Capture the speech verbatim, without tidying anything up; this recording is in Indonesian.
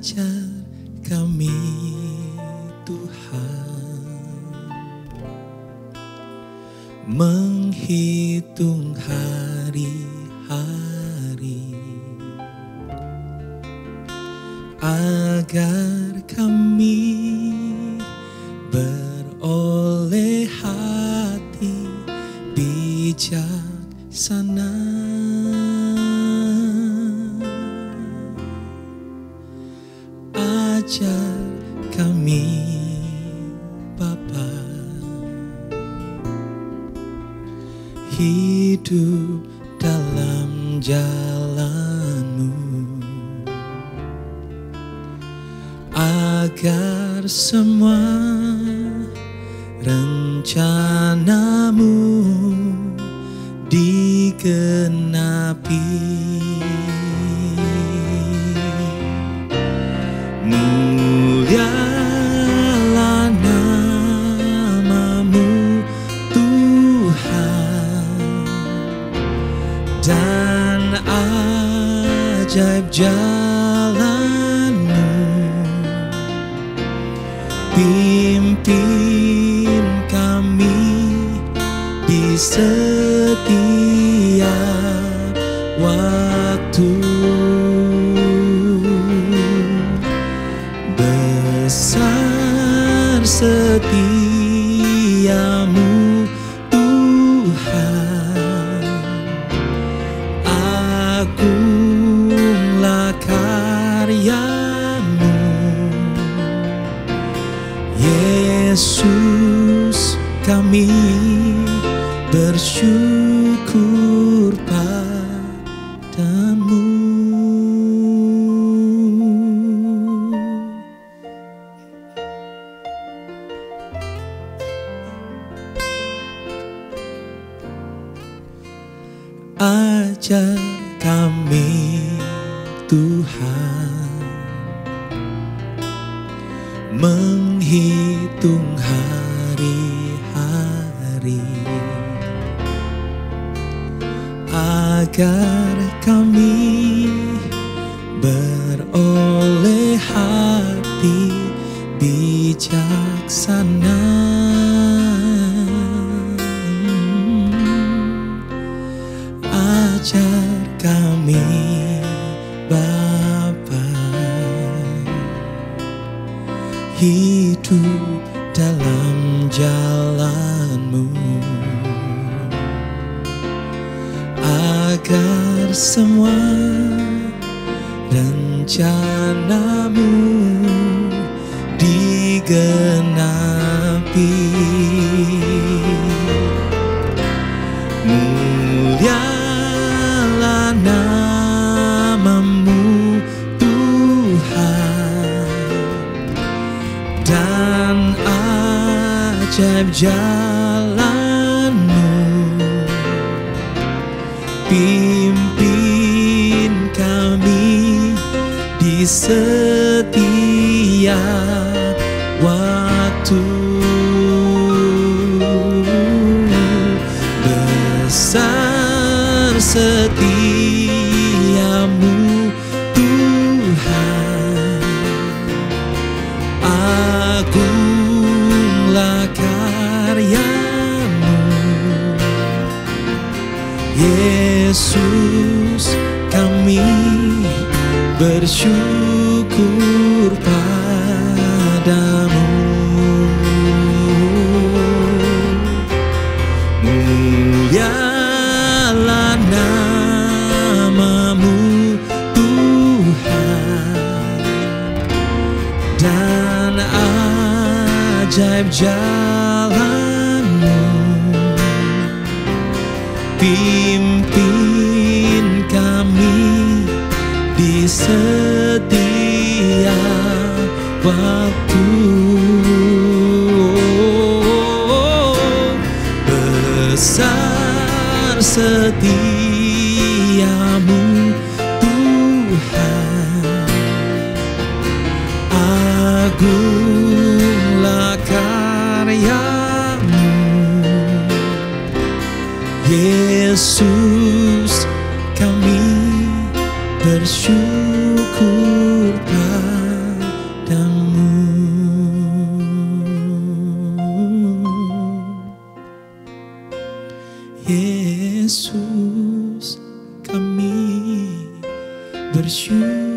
Ajar kami Tuhan menghitung hari-hari agar kami beroleh hati bijaksana. Ajar kami Bapa hidup dalam jalan-Mu, agar semua rencana-Mu digenapi. Mulialah nama-Mu Tuhan, dan ajaib jalan-Mu. Pimpin kami di setiap waktu. Besar setia-Mu Tuhan, agunglah karya-Mu. Yesus, kami bersyukur padamu. Ajar kami Tuhan menghitung hari-hari agar kami beroleh hati bijaksana. Ajar kami Bapa hidup dalam jalan-Mu, agar semua rencana-Mu digenapi. Mulialah nama-Mu Tuhan, dan ajaib jalan-Mu. Pimpin kami di setiap waktu. Besar setia-Mu Tuhan, agunglah karya-Mu. Yesus, kami bersyukur padamu. Mulialah nama-Mu Tuhan, dan ajaib jalan-Mu. Pimpin kami di setiap waktu. Besar setia-Mu Tuhan, agunglah karya-Mu. Yesus, kami bersyukur padamu. Yesus kami bersyukur.